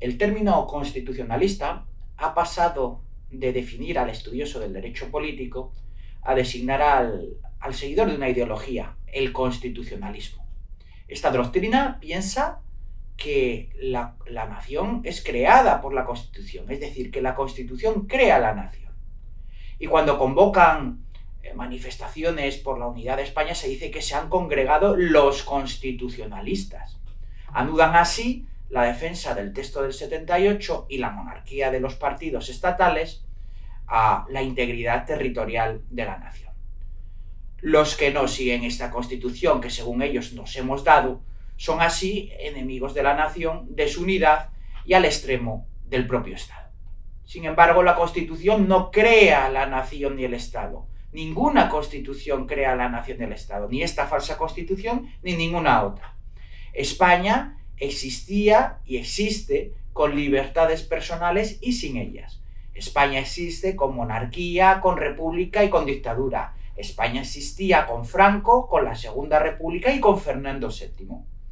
El término constitucionalista ha pasado de definir al estudioso del derecho político a designar al seguidor de una ideología, el constitucionalismo. Esta doctrina piensa que la nación es creada por la Constitución, es decir, que la Constitución crea la nación. Y cuando convocan manifestaciones por la unidad de España se dice que se han congregado los constitucionalistas. Anudan así la defensa del texto del 78 y la monarquía de los partidos estatales a la integridad territorial de la nación. Los que no siguen esta Constitución que según ellos nos hemos dado son así enemigos de la nación, de su unidad y al extremo del propio Estado. Sin embargo, la Constitución no crea la nación ni el Estado. Ninguna Constitución crea la nación ni el Estado, ni esta falsa Constitución ni ninguna otra. España existía y existe con libertades personales y sin ellas. España existe con monarquía, con república y con dictadura. España existía con Franco, con la Segunda República y con Fernando VII.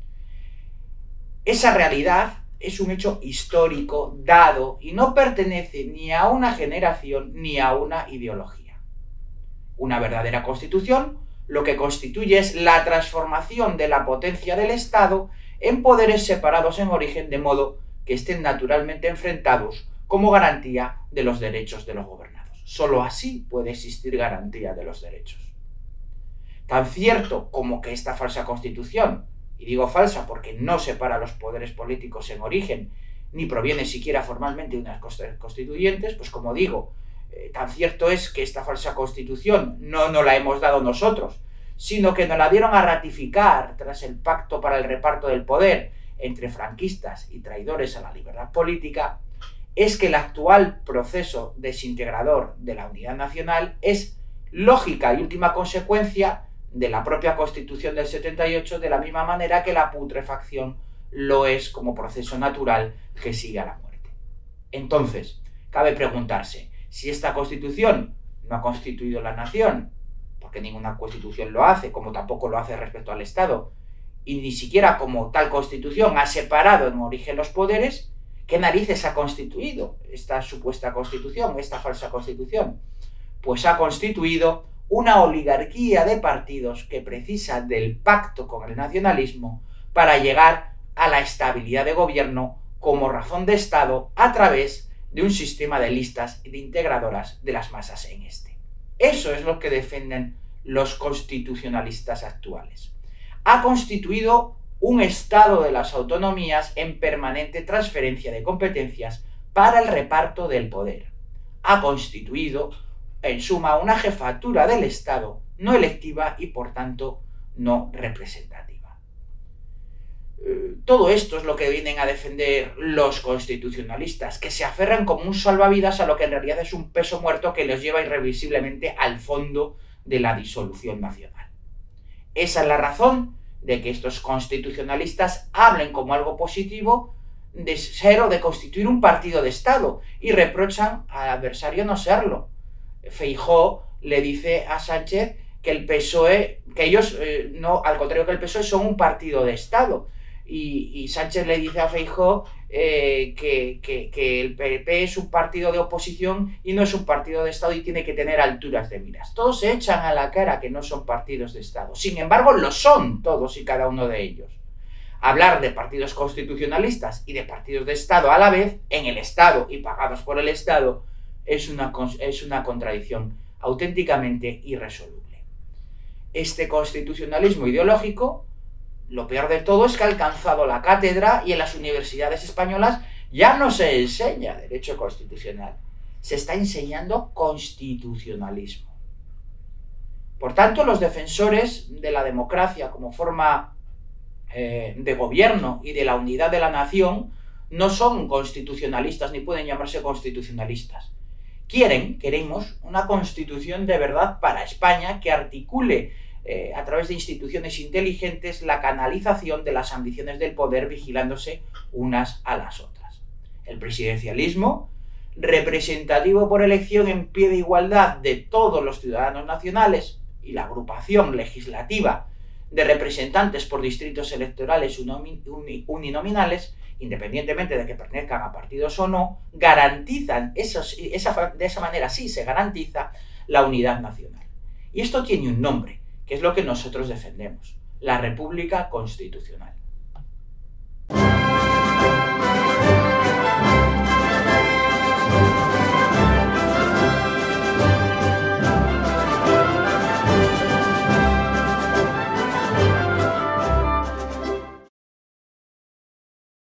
Esa realidad es un hecho histórico dado y no pertenece ni a una generación ni a una ideología. Una verdadera Constitución lo que constituye es la transformación de la potencia del Estado en poderes separados en origen de modo que estén naturalmente enfrentados como garantía de los derechos de los gobernados. Solo así puede existir garantía de los derechos. Tan cierto como que esta falsa Constitución, y digo falsa porque no separa los poderes políticos en origen, ni proviene siquiera formalmente de unas constituyentes, pues como digo, tan cierto es que esta falsa Constitución no nos la hemos dado nosotros, sino que nos la dieron a ratificar tras el pacto para el reparto del poder entre franquistas y traidores a la libertad política, es que el actual proceso desintegrador de la unidad nacional es lógica y última consecuencia de la propia Constitución del 78, de la misma manera que la putrefacción lo es como proceso natural que sigue a la muerte. Entonces, cabe preguntarse, si esta Constitución no ha constituido la nación, porque ninguna Constitución lo hace, como tampoco lo hace respecto al Estado, y ni siquiera como tal Constitución ha separado en origen los poderes, ¿qué narices ha constituido esta supuesta Constitución, esta falsa Constitución? Pues ha constituido una oligarquía de partidos que precisa del pacto con el nacionalismo para llegar a la estabilidad de gobierno como razón de Estado a través de un sistema de listas y de integradoras de las masas en este. Eso es lo que defienden los constitucionalistas actuales. Ha constituido un estado de las autonomías en permanente transferencia de competencias para el reparto del poder. Ha constituido, en suma, una jefatura del Estado no electiva y, por tanto, no representativa. Todo esto es lo que vienen a defender los constitucionalistas, que se aferran como un salvavidas a lo que en realidad es un peso muerto que los lleva irrevisiblemente al fondo de la disolución nacional. Esa es la razón de que estos constitucionalistas hablen como algo positivo de ser o de constituir un partido de Estado y reprochan al adversario no serlo. Feijóo le dice a Sánchez que el PSOE, que ellos, no, al contrario que el PSOE, son un partido de Estado. Y Sánchez le dice a Feijóo que el PP es un partido de oposición y no es un partido de Estado y tiene que tener alturas de miras. Todos se echan a la cara que no son partidos de Estado. Sin embargo, lo son todos y cada uno de ellos. Hablar de partidos constitucionalistas y de partidos de Estado a la vez, en el Estado y pagados por el Estado, es una contradicción auténticamente irresoluble. Este constitucionalismo ideológico, lo peor de todo es que ha alcanzado la cátedra y en las universidades españolas ya no se enseña derecho constitucional, se está enseñando constitucionalismo. Por tanto, los defensores de la democracia como forma de gobierno y de la unidad de la nación no son constitucionalistas ni pueden llamarse constitucionalistas. Queremos una constitución de verdad para España que articule a través de instituciones inteligentes la canalización de las ambiciones del poder vigilándose unas a las otras. El presidencialismo, representativo por elección en pie de igualdad de todos los ciudadanos nacionales, y la agrupación legislativa de representantes por distritos electorales uninominales, independientemente de que pertenezcan a partidos o no, garantizan, de esa manera sí se garantiza la unidad nacional. Y esto tiene un nombre, que es lo que nosotros defendemos: la República Constitucional.